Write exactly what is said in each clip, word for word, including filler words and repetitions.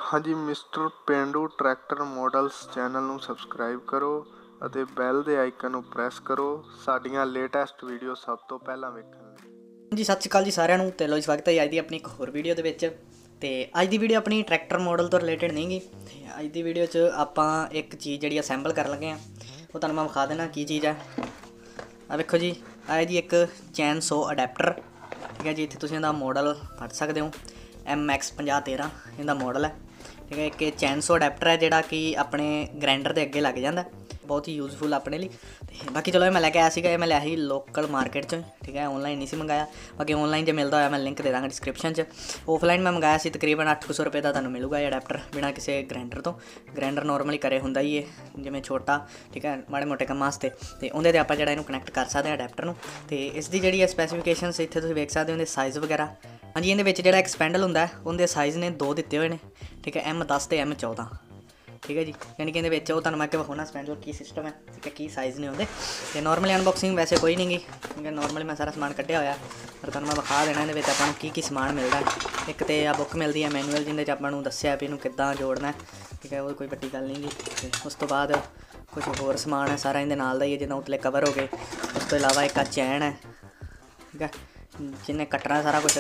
हाँ जी mister Pendu tractor models channel ਨੂੰ ਸਬਸਕ੍ਰਾਈਬ ਕਰੋ ਅਤੇ ਬੈਲ ਦੇ ਆਈਕਨ ਨੂੰ ਪ੍ਰੈਸ ਕਰੋ ਸਾਡੀਆਂ ਲੇਟੈਸਟ ਵੀਡੀਓ ਸਭ ਤੋਂ ਪਹਿਲਾਂ ਵੇਖਣ ਲਈ। ਜੀ ਸਤਿ ਸ਼੍ਰੀ ਅਕਾਲ ਜੀ ਸਾਰਿਆਂ ਨੂੰ ਤੇ ਲੋ ਸਵਾਗਤ ਹੈ ਅੱਜ ਦੀ ਆਪਣੀ ਇੱਕ ਹੋਰ ਵੀਡੀਓ ਦੇ ਵਿੱਚ। ਤੇ ਅੱਜ ਦੀ ਵੀਡੀਓ ਆਪਣੀ ਟਰੈਕਟਰ ਮਾਡਲ ਤੋਂ ਰਿਲੇਟਡ ਨਹੀਂ ਗੀ। ਅੱਜ ਦੀ ਵੀਡੀਓ 'ਚ ਆਪਾਂ ਇੱਕ ਚੀਜ਼ ਜਿਹੜੀ ਅਸੈਂਬਲ ਕਰਨ ਲੱਗੇ ਹਾਂ ਉਹ ਤੁਹਾਨੂੰ ਮੈਂ ਵਿਖਾ ਦੇਣਾ ਕੀ ਚੀਜ਼ ਹੈ। ਆ ਵੇਖੋ ਜੀ, ਆ ਜੀ ਇੱਕ ਚੈਨ ਸੌ ਅਡੈਪਟਰ, ਠੀਕ ਹੈ ਜੀ। ਇੱਥੇ ਤੁਸੀਂ ਇਹਦਾ ਮਾਡਲ ਪੜ੍ਹ ਸਕਦੇ ਹੋ, ਐਮ ਐਕਸ ਪੰਜਾਹ ਤੇਰਾਂ ਇਹਦਾ ਮਾਡਲ ਹੈ, ਠੀਕ ਹੈ। ਇੱਕ ਚੈਨ ਸੌ ਅਡੈਪਟਰ ਹੈ ਜਿਹੜਾ कि अपने ग्राइंडर के अगे लग जाता, बहुत ही यूजफुल अपने लिए। तो बाकी चलो मैं लैके आया सीगा, मैं लिया ही लोकल मार्केट च, ठीक है। ऑनलाइन नहीं सी मंगाया, बाकी ऑनलाइन जो मिलता होया मैं लिंक दे दांगा डिस्क्रिप्शन च। ऑफलाइन मैं मंगाया सी तकरीबन अठ सौ रुपये का तुहानूं मिलूगा ये अडैप्टर बिना किसी ग्राइंडर तो। ग्राइंडर नॉर्मली घरे हुंदा ही है जिवें छोटा, ठीक है, माड़े मोटे काम वास्ते। तो उहदे ते आपां जिहड़ा इहनूं कनैक्ट कर सकते हैं अडैप्टर नूं। ते इसदी जिहड़ी स्पैसीफिकेशनस इत्थे तुसीं वेख सकदे हो, इहदे साइज़ वगैरह। हाँ जी, इहदे विच जिहड़ा एक्सपेंडल हुंदा है उहदे साइज़ ने दो दित्ते हुए ने, ठीक है, एम दस ते एम चौदह, ठीक है जी। यानी कि इहदे विच ओह तुहानूं मैं अगे विखाउणा स्पैंडल की सिस्टम है, ठीक है, की साइज़ ने उहदे। ते नॉर्मली अनबॉक्सिंग वैसे कोई नहीं गी, ठीक है। नॉर्मली मैं सारा समान कढ़िया होया पर तुहानूं मैं विखा देना इहदे विच आपां नूं की की समान मिलदा है। एक ते आ बुक मिलदी है मैनुअल जिहदे च आपां नूं दस्सिआ भी इहनूं किद्दां जोड़ना है, ठीक है, वो कोई वड्डी गल नहीं गी। ते उस तो बाद कुछ होर समान है सारा इहदे नाल दा ही है, जिद्दां उत्तले कवर हो गए। उस तो इलावा एक आ चैन है, ठीक है, जिन्हें कट्टना सारा कुछ।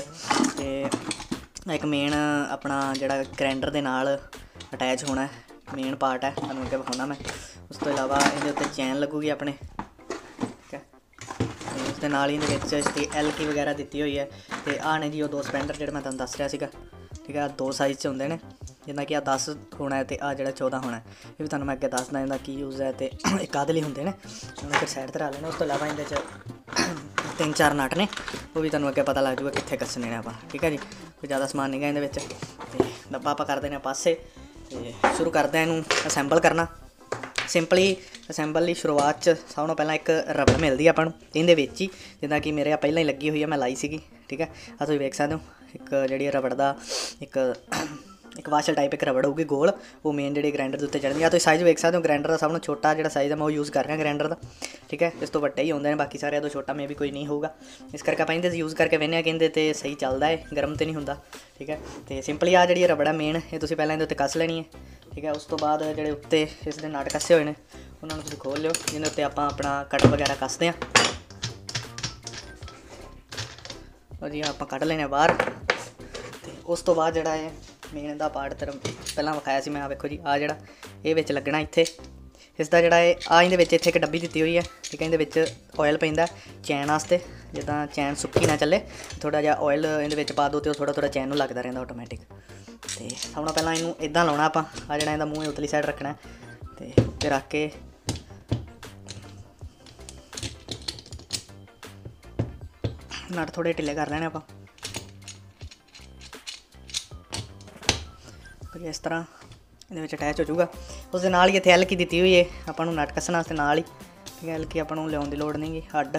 तो एक मेन अपना जिहड़ा ग्राइंडर दे नाल अटैच होना है, मेन पार्ट है, तुहानूं अगे विखाउणा मैं। उस तो इलावा इहदे उत्ते चैन लगूगी अपने, ठीक है। उस दे नाल ही इहदे विच इसदी एल की वगैरह दित्ती हुई है। तो आ ने जी वो दो स्पैंडर जिहड़े मैं तुहानूं दस रहा सीगा, ठीक है। दो साइज़ च हुंदे ने, जिद्दां कि आ दस होना है तो आ जिहड़ा चौदह होना है। ये भी तुहानूं मैं अगे दसदा इहदा की यूज़ है। तो एक आदे लई हुंदे ने, उहनूं फिर साइड ते रख लेना। उस तो इलावा इहदे च तीन चार नट ने, वो भी तुहानूं अगे पता लग जूगा कित्थे कसने ने आपां, ठीक है जी। कोई ज़्यादा समान नहीं गा इहदे विच। ते डब्बा आपां कर देने पासे ते शुरू करते हैं इहनूं असैंबल करना। सिंपली असैंबल की शुरुआत च सब तो पहला एक रबड़ मिलती है आपां नूं इहदे विच ही, जिद्दां कि मेरे पहलां ही लगी हुई है, मैं लाई सीगी, ठीक है। आ तुसीं वेख सकदे हो एक जिहड़ी रबड़ दा एक एक वाशल टाइप एक रबड़ होगी गोल, वो मेन जी ग्राइंडर के उत्ते चढ़नी। तो साइज़ वेख सकते हो ग्राइंडर का सब तो छोटा जो साइज़ है मैं वो यूज़ कर रहा ग्राइंडर का, ठीक है। इस तो वड्डे ही होंगे, बाकी सारे तो छोटा में भी कोई नहीं होगा। इस करके आप इहदे यूज़ करके वेने कि तो सही चलता है, गर्म तो नहीं होंदा, ठीक है। तो सिंपली आ जी रबड़ है मेन, ये तुसीं पहलां इहदे उत्ते कस लेनी है, ठीक है। उस तो बाद जिहड़े उत्ते इसदे नट कसे हुए हैं उन्होंने तुसीं खोल लिओ, जिहदे उत्ते आपां अपना कट वगैरह कसदे हां। और जी आपां कढ लेने बाहर। तो उस तो बाद जिहड़ा है मेन दा पार्ट तेरा पहलां विखाया सी मैं, आ वेखो जी, आ जिहड़ा ये विच लगना इत्थे, इसदा जिहड़ा है आ इहदे विच इत्थे एक डब्बी दित्ती हुई है, ठीक है। इहदे विच ऑयल पैंदा चैन वास्ते, जिद्दां चैन सुक्की ना चले, थोड़ा जिहा ऑयल इहदे विच पा दो तो थोड़ा थोड़ा चैन नूं लगदा रहिंदा ऑटोमैटिक। तो सब तो पहलां इहनूं इदां लाउणा आपां, आ जिहड़ा इहदा मूँह उतली साइड रखना है, तो उत्ते रख के नट थोड़े ढिले कर लेने आपां। इस तरह ये अटैच हो जाऊगा। उस दे नाल ही इत्थे एल की दी हुई है आपां नूं नट कसना वास्ते नाल ही, ठीक है। एल की आपां नूं लियाउण दी लोड़ नहीं गी हड्ड।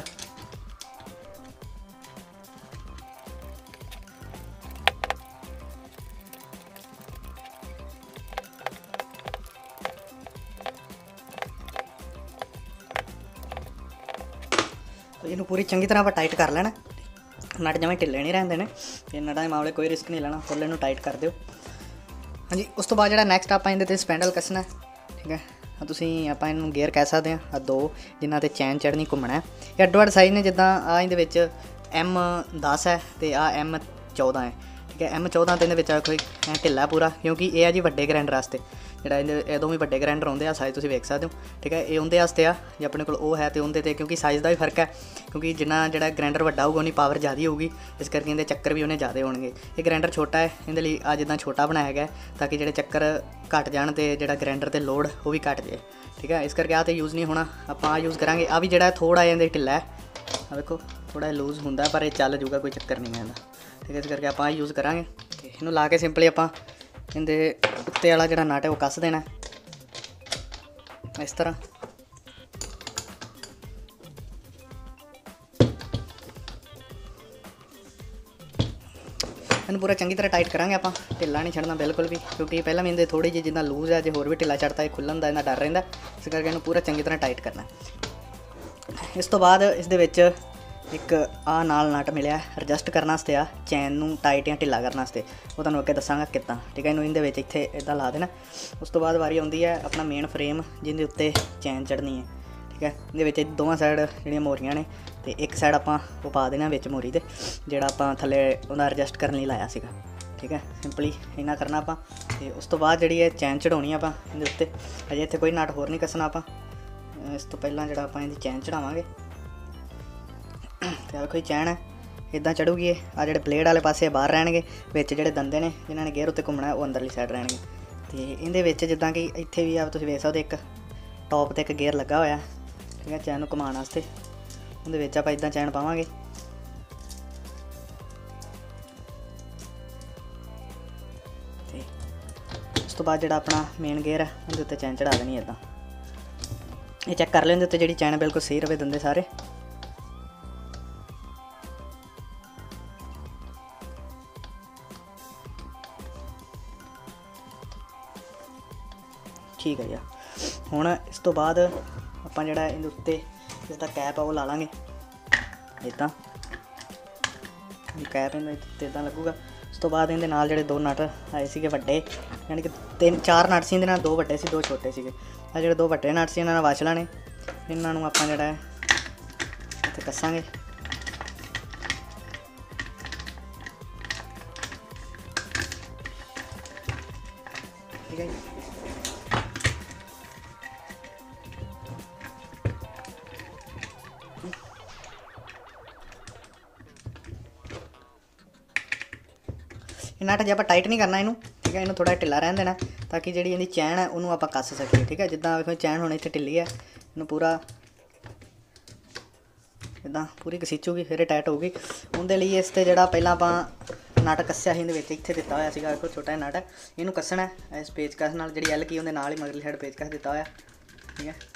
तो इनू पूरी चंगी तरह आप टाइट कर लेना, नट जिवें ढिले नहीं रहंदे ने। ते नटां दे मामले कोई रिस्क नहीं लेना, फुल इनू टाइट कर दिओ। हाँ जी, उस तो बाद जिहड़ा नैक्सट आपां इहदे ते स्पैंडल कसना है, ठीक है। तुसीं आपां इहनूं गेयर कह सकदे हां, आ दो जिन्हां ते चैन चढ़नी घुम्मना है। ये अड्डो अड्ड साइज़ ने, जिद्दां आ इहदे विच एम दस है तो आ एम चौदह है, ठीक है। एम चौदह तो इहदे विच कोई ढिला है पूरा, क्योंकि ये है जी वड्डे ग्राइंडर वास्ते, जिहड़ा इहदे इदों भी वड्डे ग्राइंडर आउंदे आ, साइज़ तुसीं वेख सकदे हो, ठीक है। ये उहदे वास्ते आ जे अपने कोल ओह है तो उहदे ते, क्योंकि साइज़ का भी फर्क है, क्योंकि जिन्ना जिहड़ा ग्राइंडर वड्डा होगा उन्नी पावर ज़्यादा होगी, इस करके इहदे चक्कर भी उन्हें ज़्यादा होणगे। ये ग्राइंडर छोटा है, इहदे लई आ जिद्दां छोटा बनाया गया ताकि जिहड़े चक्कर घट जाण ते जिहड़ा ग्राइंडर ते लोड वो भी घट जाए, ठीक है। इस करके आ तो यूज़ नहीं होना, आपां आ यूज़ करांगे। आ भी जिहड़ा थोड़ा जिहा ढिला है, आ देखो थोड़ा लूज हुंदा पर ये चल जूगा, कोई चक्कर नहीं है, ठीक है। इस करके आपां यूज़ करांगे। तो इहनूं ला के सिंपली आपां इहदे उत्ते वाला जिहड़ा नट है वो कस देना इस तरह। इन्हूं पूरा चंगी तरह टाइट करांगे आपां, ढिला नहीं छड्डना बिल्कुल भी, क्योंकि पहला भी इहदे थोड़ी जी जिद्दां लूज है, जो होर भी ढिला छड्डता है खुल्लण दा इन्ना डर रहिंदा, इस करके इन्हूं पूरा चंगी तरह टाइट करना। इस तो बाद इस दे विच एक आ नाल नट मिलिया एडजस्ट करने वास्ते, आ चैन नूं टाइट या ढिला करने वास्ते, वो तुहानूं अगे दसांगा किदां। ठीक है, इनूं इहदे विच इत्थे इदां ला देना। उस तो बाद वारी आउंदी है अपना मेन फ्रेम जिहदे उत्ते चैन चढ़नी है। ठीक है, इहदे विच दोवां साइड जिहड़ियां मोहरियां ने ते एक साइड आपां वो पा देना विच मोहरी दे जिहड़ा आपां थल्ले उहदा एडजस्ट करने लई लाया सीगा। ठीक है, सिंपली इन्ना करना आपां ते उस तो बाद जिहड़ी है चैन चढ़ाउणी आपां इहदे उत्ते। अजे इत्थे कोई नट होर नहीं कसना आपां, इस तो पहलां जिहड़ा आपां इहदी चैन चढ़ावांगे ते कोई चैन है इदां चढ़ूगी। आ जिहड़े ब्लेड वाले पासे बाहर रहणगे, विच जिहड़े दंदे ने जिन्हां ने गेयर उत्ते घुम्मणा वो अंदरली साइड रहणगे। ते इहदे विच जिद्दां कि इत्थे भी आ तुसीं वेख सकदे एक टॉप ते एक गेयर लगा होया। ठीक है, चैन नूं घुमाउण वास्ते उहदे विच आपां इदां चैन पावांगे। ते उस तो बाद जिहड़ा अपना मेन गेयर है उहदे उत्ते चैन चढ़ा देनी इदां। ये चैक कर लिओ उहदे उत्ते जिहड़ी चैन बिल्कुल सही रवे दंदे सारे। ठीक है यार, हुण इस तो बाद आपां जिहड़ा इहदे उत्ते इसदा कैप आ वो ला लांगे इदां। कैप इहदे उत्ते इदां लगूगा। उस तो बाद इहदे नाल जिहड़े दो नट आए सीगे वड्डे, यानी कि तीन चार नट सी इहदे नाल, दो वड्डे सी दो छोटे सीगे। आ जिहड़े दो वड्डे नट सी इन्हां नाल वछ लाने, इन्हां नूं आपां जिहड़ा इत्थे कस्सांगे। ठीक है जी, नट जे आपां टाइट नहीं करना इनू। ठीक है, इनू थोड़ा ढिला रहन देना ताकि जिहड़ी इहदी चैन है उन्होंने आपां कस सकीए। ठीक है, जिद्दां वेखो चैन हुण इत्थे ढिली है, इनू पूरा इदां पूरी घसीचूगी फिर टाइट होगी। उहदे लई इस ते जिहड़ा पहिलां आपां नट कस्सिया ही इहदे विच इत्थे दित्ता होया सीगा, देखो छोटा जिहा नट है, इनू कस्सना है इस पेचकस नाल। जिहड़ी एल की उहदे नाल ही मगरली साइड पेचकस दित्ता होया। ठीक है,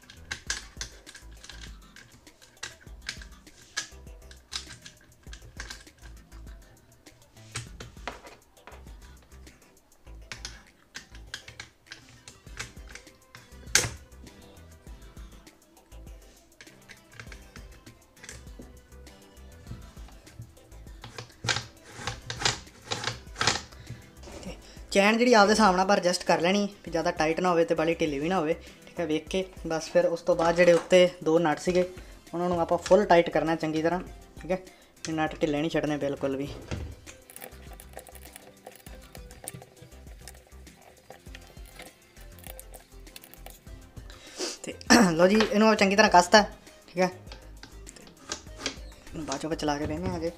चैन जी आपके हिसाब नाल पर एडजस्ट कर लेनी भी, ज़्यादा टाइट ना हो बाली ढिली भी ना हो। ठीक है, वेख के बस फिर उस तो बाद जोड़े उत्ते दो नट सीगे उन्होंने आप फुल टाइट करना चंगी तरह। ठीक है, नट ढिले नहीं छड्डने बिल्कुल भी। तो लो जी, इनू चंगी तरह कसता। ठीक है, बाद चो चला के देने अजे।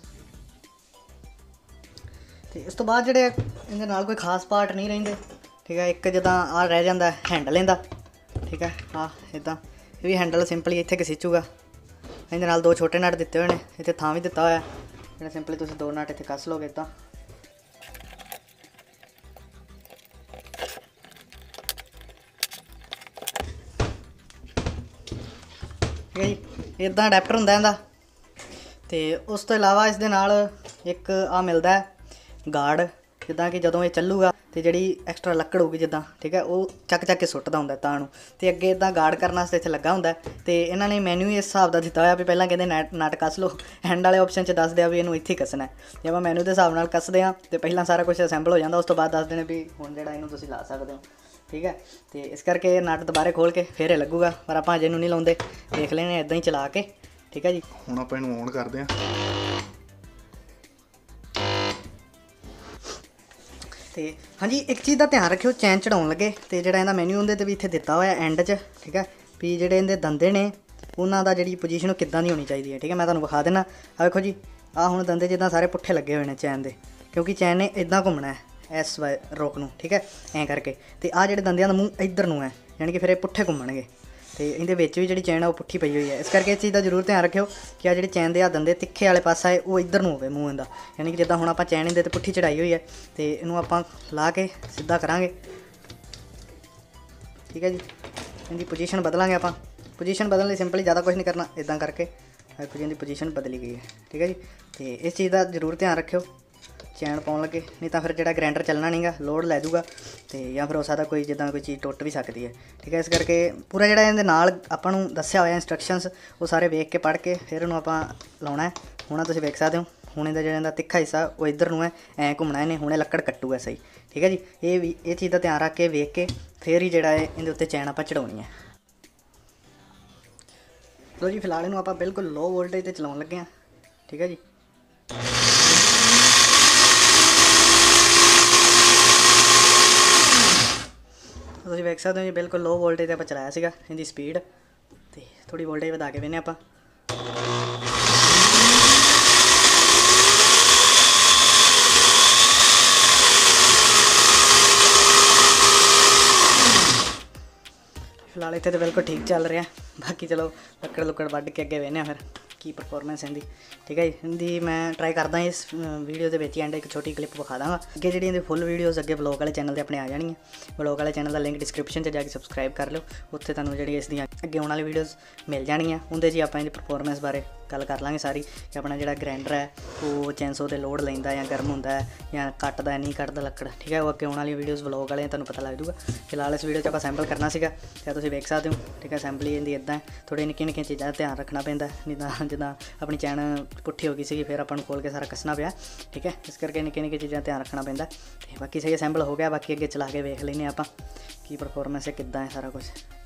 तो इस तो बाद जोड़े इहदे नाल कोई खास पार्ट नहीं रहिंदे। ठीक है, एक जिद्दां आ रह जाता हैंडल इहदा। ठीक है, हाँ इदां ये भी हैंडल सिंपली इत्थे घसीचूगा। इहदे नाल दो छोटे नट दिते हुए ने, इत्थे थां भी दिता होया, जिहड़ा सिंपली तुसीं दो नट इत्थे कस लोगे इदां। ठीक है जी, इदां अडैप्टर हुंदा इहदा। ते उस तो इलावा इस दे नाल एक आ मिलदा है गार्ड, जिद्दां कि जदों ये चलूगा तो जी एक्सट्रा लक्कड़ होगी जिद्दां। ठीक है, वो चक चक के सुट्टदा हुंदा तां नूं, ते अगे इदां गार्ड करने वास्ते इत्थे लगा हुंदा। ते इन्हां ने मैन्यू इस हिसाब दा दित्ता होया भी पहलां कहंदे नट नट कस लो, हैंड वाले ऑप्शन च दस दिया भी इनू इत्थे कसना है। जे आपां मैन्यू के हिसाब नाल कसदे हां ते पहलां सारा कुछ असैंबल हो जांदा, उस तो बाद दसदे ने भी हुण जिहड़ा इनू तुसीं ला सकदे हो। ठीक है, तो इस करके नट दोबारे खोल के फिर लगूगा, पर आपां अजे नूं नहीं लाउंदे, देख लेने इदां ही चला के। ठीक है जी, हुण आपां इनू ऑन करदे हां। तो हाँ जी, एक चीज़ का ध्यान रखियो, चैन चढ़ाउण लगे तो जिहड़ा इहदा मैन्यू उहदे ते भी इत्थे दित्ता होया एंड च। ठीक है, भी जिहड़े इहदे दंदे ने उन्हां दा जिहड़ी पोजीशन किद्दां दी होनी चाहिए है। ठीक है, मैं तुहानूं विखा देना। आ देखो जी, आ हुण दंदे जिद्दां सारे पुट्ठे लगे हुए हैं चैन दे, क्योंकि चैन ने इदां घुम्मना है इस वाई रोक नूं। ठीक है, ऐं करके तो आ जिहड़े दंदियां दा मूँह इधर नूं है, यानी कि फिर ये पुट्ठे घुम्मणगे। तो इहदे विच भी जिहड़ी चैन है वो पुट्ठी पई हुई है, इस करके इस चीज़ का जरूर ध्यान रखियो कि आ जिहड़ी चैन दे आ दंदे तिखे वाले पासा है वो इधर नूं होवे मूँह इहदा, यानी कि जिद्दां हुण आपां चैन इहदे ते पुट्ठी चढ़ाई हुई है तो इनू आपां ला के सीधा करांगे। ठीक है जी, इनकी पोजीशन बदलांगे आपां। पोजीशन बदलने सिंपली ज़्यादा कुछ नहीं करना, इदां करके देखो जी इनकी पोजीशन बदली गई है। ठीक है जी, तो इस चीज़ का जरूर ध्यान रखियो। चैन पाउन लगे, नहीं तो फिर जो ग्राइंडर चलना नहीं गा, लोड लै जूगा तो या फिर हो सकता कोई जिदा कोई चीज़ टुट भी सकती है। ठीक है, इस करके पूरा जो इहदे नाल आपां नूं दस्सिया होया इंस्ट्रक्शनस वो सारे वेख के पढ़ के फिर इहनूं आपां लाउणा है। हुण तुसीं वेख सकदे हो हुण इहदा जिहड़ा इहदा तिखा हिस्सा वो इधर नूं है, ऐ घुमना इहने, हुणे लक्कड़ कट्टूगा सही। ठीक है जी, ये भी ये चीज़ का ध्यान रख के वेख के फिर ही जिहड़ा है इहदे उत्ते चैन आपां चढ़ाउणी है। लो जी, फिलहाल इहनूं आपां बिल्कुल लो वोल्टेज ते चलाउण लगे हां। ठीक है जी, तुसीं वेख सकते हो जी बिल्कुल लो वोल्टेज ते आपां चलाया सीगा, इहदी स्पीड ते थोड़ी वोल्टेज वधा के वेने आपां। फिलहाल इत्थे तो बिल्कुल ठीक चल रहा, बाकी चलो लक्कड़ लुक्कड़ वड्ढ के अगे वेने फिर की परफॉर्मेंस इहदी। ठीक है जी, इहदी मैं ट्राई करदा इस वीडियो के एंड एक छोटी क्लिप विखा दांगा। अगे जी इहदी फुल वीडियोज़ अगे ब्लॉग वाले चैनल पर अपने आ जानी है। ब्लॉग वाले चैनल का लिंक डिस्क्रिप्शन से जाके सबसक्राइब कर लो, उत्थे तुहानूं जिहड़ी इसदी अगे आने वाली वीडियोज़ मिल जानियां। उहदे जी आपां इहदी परफॉर्मेंस बारे गल कर लांगे सारी कि अपना जिहड़ा ग्राइंडर है वो चैनसो ते लोड लैंदा या गर्म हुंदा है या कट्टदा नहीं कट्टदा लक्कड़। ठीक है, वो अगे आने वाली वीडियोज़ ब्लॉग वाले तुहानूं पता लग जूगा। फिलहाल इस वीडियो च आपां सैंपल करना सीगा ते तुसीं वेख सकदे हो। ठीक है, असैंबली इहदी इदां है, थोड़ी निक्की निक्की चीज़ां दा ध्यान रखना पैंदा, नहीं तां जिद्दां अपनी चैन पुट्ठी हो गई सी फिर आपां नूं खोल के सारा कसना पिया। ठीक है, इस करके निक्की निक्की चीज़ां ध्यान रखना पैंदा ते बाकी सही असैंबल हो गया। बाकी अगे चला के वेख लैंदे आपां की परफॉर्मेंस है किद्दां है सारा कुछ।